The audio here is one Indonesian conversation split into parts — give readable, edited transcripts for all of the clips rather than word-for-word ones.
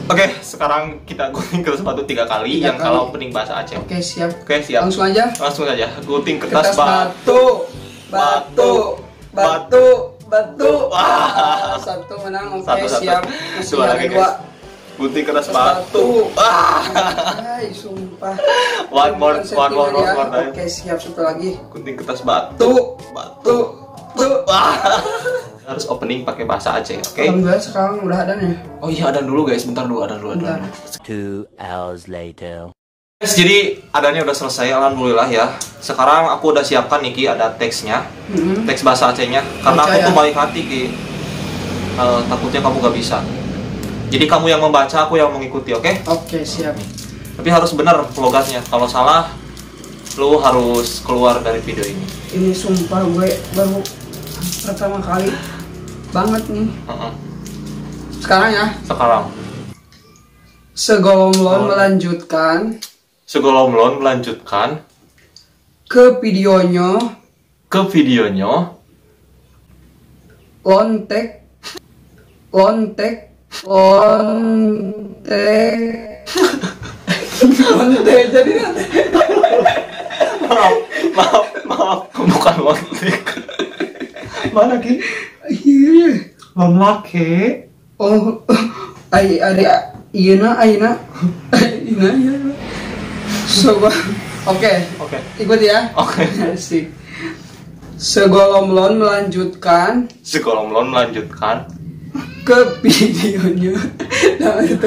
Oke, sekarang kita gunting kertas batu 3 kali. Yang kalau opening bahasa Aceh. Oke, siap. Oke, siap. Langsung aja. Langsung aja. Gunting kertas batu. Wah, satu menang. Oke, siap. Masih Dua ada lagi, dua. guys. Gunting kertas batu. Ay, sumpah. One more ya. time. Oke, siap. Satu lagi. Gunting kertas batu. Harus opening pakai bahasa Aceh, oke? Alhamdulillah sekarang udah ada nih. Oh iya, adan dulu guys, bentar dulu, adan dulu. 2 hours later. Guys, jadi adannya udah selesai, alhamdulillah ya. Sekarang aku udah siapkan nih Ki, ada teksnya, teks bahasa Acehnya. Karena aku tuh baik hati Ki, takutnya kamu gak bisa. Jadi kamu yang membaca, aku yang mengikuti, oke? Oke, siap. Tapi harus benar logatnya. Kalau salah, lu harus keluar dari video ini. Ini sumpah gue baru pertama kali banget nih. Sekarang ya. Sekarang. Segolomlon melanjutkan. Segolomlon melanjutkan ke videonya. Lontek. Lontek jadi maaf, bukan lontek. Mana Ki? Iya. Lomlake. Oh, ada Ina. Coba. Oke. Ikut ya. Oke. Asik. Segolomlon melanjutkan ke videonya. Nah, itu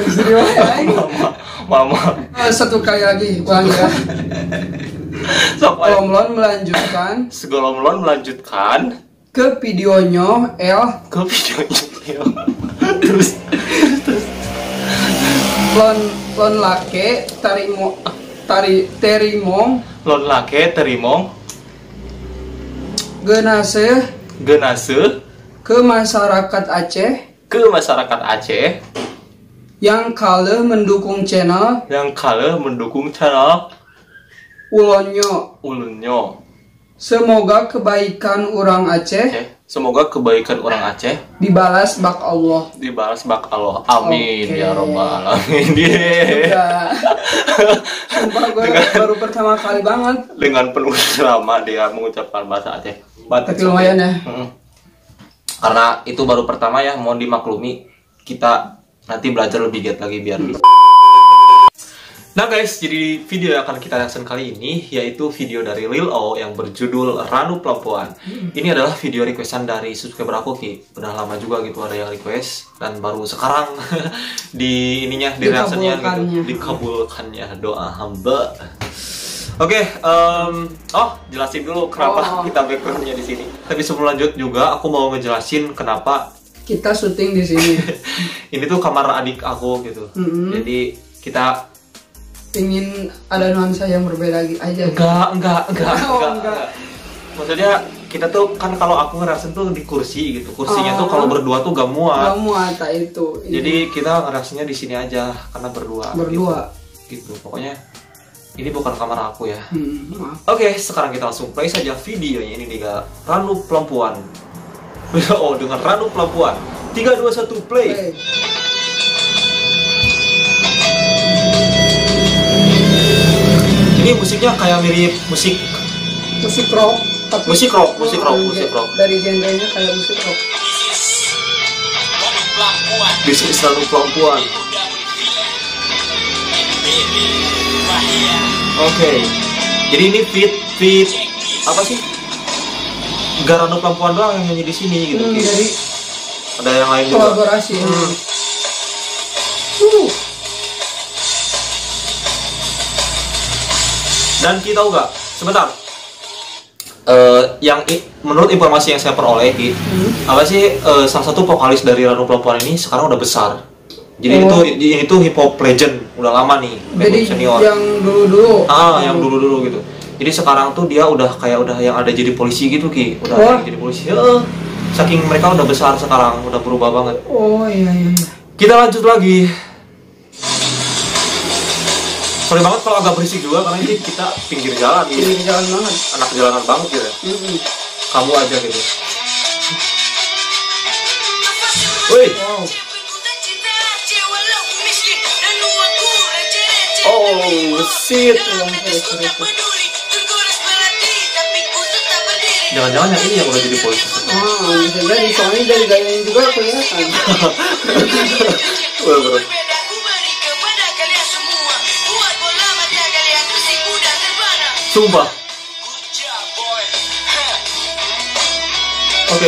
Mama. Satu kali lagi, ulang ya. Segolomlon melanjutkan ke videonya terus lon lake terimong lon lake terimong genase ke masyarakat Aceh yang kalah mendukung channel ulonnya. Semoga kebaikan orang Aceh dibalas bak Allah. Amin. Ya Rabbal Alamin. Sumpah gue baru pertama kali banget. Dengan penuh drama dia mengucapkan bahasa Aceh. Tapi lumayan ya. Karena itu baru pertama ya, mohon dimaklumi. Kita nanti belajar lebih giat lagi biar bisa. Nah guys, jadi video yang akan kita reaction kali ini yaitu video dari Lil O yang berjudul Ranu Pelampuan. Ini adalah video requestan dari subscriber aku Ki. Udah lama juga gitu ada yang request dan baru sekarang di ininya di reactionnya gitu, dikabulkannya doa hamba. Oke, jelasin dulu kenapa kita backgroundnya di sini. Tapi sebelum lanjut juga aku mau ngejelasin kenapa kita syuting di sini. Ini tuh kamar adik aku gitu. Jadi kita ingin ada nuansa yang berbeda lagi aja. Enggak. Maksudnya kita tuh kan kalau aku ngerasain tuh di kursi gitu. Kursinya tuh kalau berdua tuh gak muat. Itu. Jadi kita ngerasainnya di sini aja karena berdua. Gitu. Pokoknya ini bukan kamar aku ya. Oke, sekarang kita langsung play saja videonya. Ini dengan Ranu Pelampuan. Dengan Ranu Pelampuan. 3, 2, 1 play. Ini musiknya kayak mirip musik rock. Musik rock. Dari genrenya kayak musik rock. Bisnis Ranu Pelampuan. Oke. Jadi ini fit apa sih? Gak Ranu Pelampuan doang yang nyanyi di sini gitu. Jadi ada yang lain juga. Kolaborasi. Dan kita tahu nggak, sebentar, menurut informasi yang saya peroleh, apa sih salah satu vokalis dari Ranu Pelampuan ini sekarang udah besar. Jadi itu hip hop legend, udah lama nih, jadi senior. Yang dulu-dulu. Yang dulu-dulu gitu. Jadi sekarang tuh dia udah yang ada jadi polisi gitu Ki, udah jadi polisi. Saking mereka udah besar sekarang, udah berubah banget. Oh iya. Kita lanjut lagi. Sorry banget kalau agak berisik juga karena ini kita pinggir jalan gitu. Pinggir jalan banget. Anak jalanan banget gitu. Kamu aja gitu. Woi. Wow. Oh, shit. Jangan-jangan yang ini yang udah jadi polisi. Oh, bisa jadi. Soalnya dari gayanya juga kelihatan. Bro. Sumpah. Oke.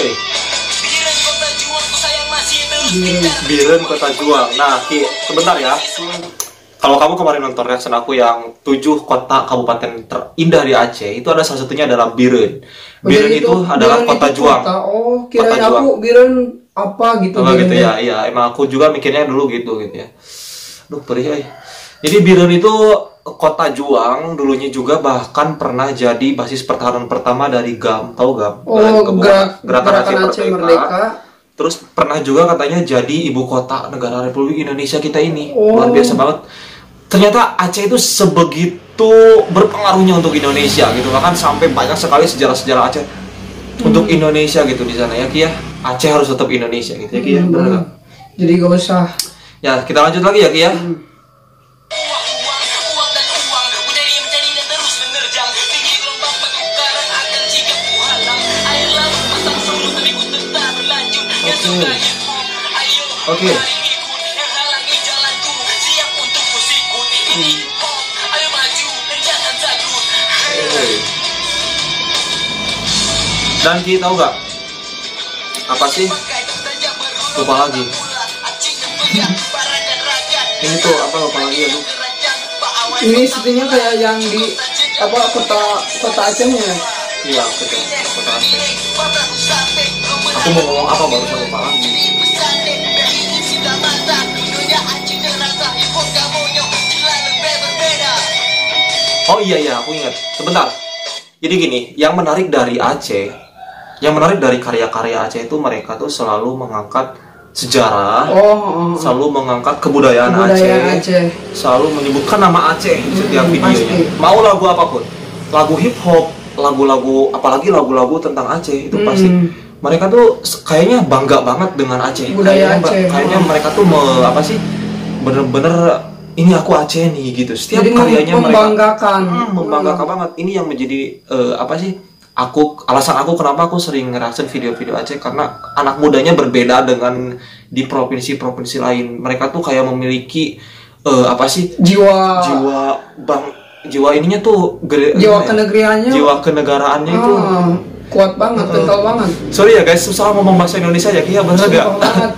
Biren Kota Juang. Nah, Ki, sebentar ya. Kalau kamu kemarin nonton reaction aku yang 7 kota kabupaten terindah di Aceh, itu ada salah satunya adalah Biren. Biren itu adalah kota Juang. Oh, kirain aku Biren apa gitu. Oh, gitu ya. Iya, emang aku juga mikirnya dulu gitu ya. Duh, perih. Jadi Biren itu kota Juang, dulunya juga bahkan pernah jadi basis pertahanan pertama dari GAM, tahu GAM? Gerakan Aceh Merdeka. Terus pernah juga katanya jadi ibu kota negara Republik Indonesia kita ini. Luar biasa banget. Ternyata Aceh itu sebegitu berpengaruhnya untuk Indonesia gitu, bahkan sampai banyak sekali sejarah-sejarah Aceh untuk Indonesia gitu di sana ya Ki ya. Aceh harus tetap Indonesia gitu ya Ki ya. Jadi gak usah. Ya, kita lanjut lagi ya Ki ya. Oke. Dan Ki tahu gak apa sih? Lupa lagi. Ini tuh apa, lupa lagi ya, Bu? Ini sepertinya kayak yang di apa kota Acehnya ya? Iya, kota Aceh. Aku mau ngomong apa barusan lupa lagi. Oh iya, aku ingat. Sebentar. Jadi gini, yang menarik dari Aceh, yang menarik dari karya-karya Aceh itu mereka tuh selalu mengangkat sejarah, selalu mengangkat kebudayaan Aceh, selalu menyebutkan nama Aceh di setiap videonya. Mau lagu apapun, lagu hip hop, lagu-lagu, apalagi lagu-lagu tentang Aceh itu pasti mereka tuh kayaknya bangga banget dengan Aceh. Kayaknya mereka tuh apa sih, bener-bener ini aku Aceh nih gitu. Setiap jadi karyanya membanggakan banget. Ini yang menjadi apa sih? Alasan aku kenapa aku sering ngerasain video-video Aceh, karena anak mudanya berbeda dengan di provinsi-provinsi lain. Mereka tuh kayak memiliki apa sih? Jiwa ininya tuh jiwa kenegaraannya itu kuat banget, kental banget. Sorry ya guys, susah ngomong bahasa Indonesia ya, Kia, bener gak?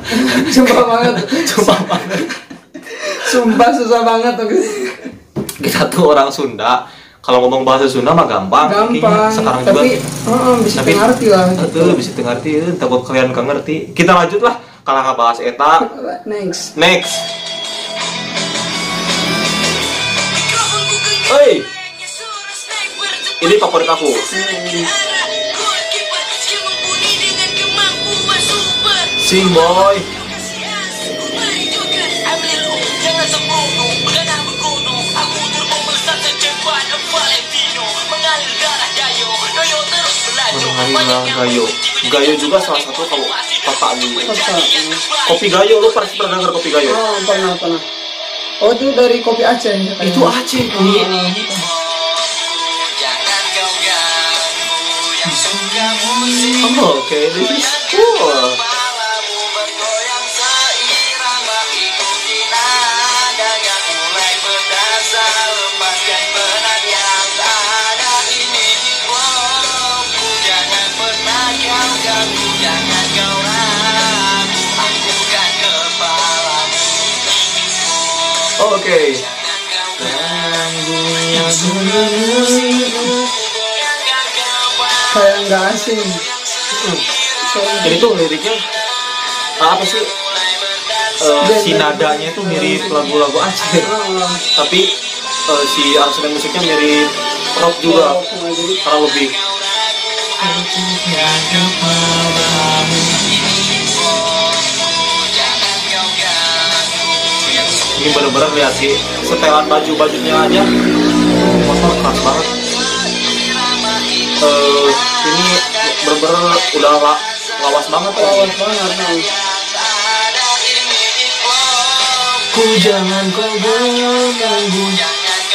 Sumpah susah banget tuh. Kita tuh orang Sunda, kalau ngomong bahasa Sunda mah gampang. Sekarang tapi, juga bisa ngerti lah. Betul, bisa ngerti. Takut kalian gak ngerti. Kita lanjut lah, kalau nggak bahas eta. Next. Hey, ini favorit aku. Sing boy. Gayo juga salah satu kota di Kopi Gayo. Lu pernah dengar Kopi Gayo? Oh, pernah. Oh, itu dari kopi Aceh. Itu Aceh. Oke, this is cool. Oke. Kayak nggak asing. Jadi tuh liriknya apa sih? Si nadanya itu mirip lagu-lagu Aceh, tapi si aransemen musiknya mirip rock juga, karena lebih. Ini bener-bener lihat sih setelan baju-bajunya aja, motor keras banget. Ini bener-bener udah lawas banget. Ku jangan kau ganggu.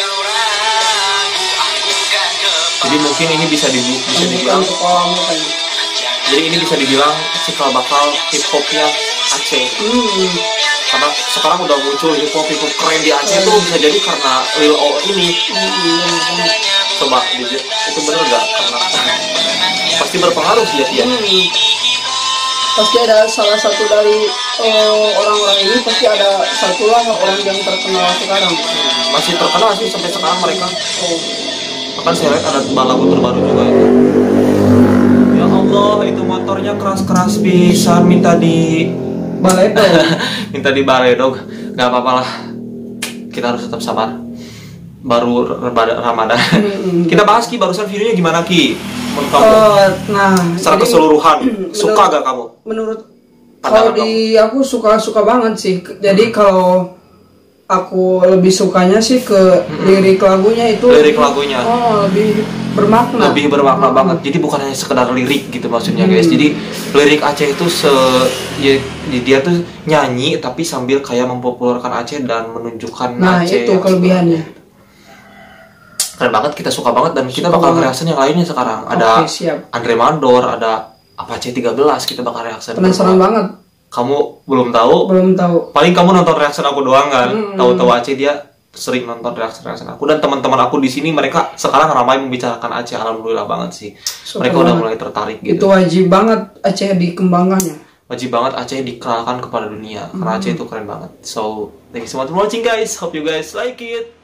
mungkin ini bisa bukan dibilang, untuk kamu kayak. jadi ini bisa dibilang cikal bakal hip hopnya Aceh. Karena sekarang udah muncul hip hop keren di Aceh tuh bisa jadi karena Lil O ini. Coba itu bener gak? Karena pasti berpengaruh sih ya. Pasti ada salah satu dari orang-orang ini, pasti ada satulah orang yang terkenal sekarang. Masih terkenal sih sampai sekarang mereka. Bahkan saya lihat ada lagu terbaru juga itu. Ya Allah, itu motornya keras-keras pisan, minta di Baledog. minta di baledog. Gak apa-apa lah, kita harus tetap sabar. Baru Ramadan. Kita bahas Ki, barusan videonya gimana Ki? Menurut kamu? Nah, secara jadi, keseluruhan suka gak kamu? Menurut Pandangan kalau di aku suka banget sih. Jadi kalau aku lebih sukanya sih ke lirik lagunya itu. Lirik lagunya. Lebih bermakna. Lebih bermakna banget. Jadi bukan hanya sekedar lirik gitu maksudnya guys. Jadi lirik Aceh itu dia tuh nyanyi tapi sambil kayak mempopulerkan Aceh dan menunjukkan Nah, Aceh. itu kelebihannya. Keren banget, kita suka banget dan kita bakal reaction yang lainnya sekarang. Ada siap. Andre Mandor, ada Apache 13, kita bakal reaction. Penasaran banget. Kamu belum tahu? Belum tahu. Paling kamu nonton reaction aku doang kan. Tahu-tahu Aceh dia sering nonton reaction aku, dan teman-teman aku di sini mereka sekarang ramai membicarakan Aceh. Alhamdulillah banget sih. Mereka udah mulai tertarik gitu. Itu wajib banget Aceh dikembangkannya. Wajib banget Aceh dikenalkan kepada dunia karena Aceh itu keren banget. So, thank you so much for watching guys. Hope you guys like it.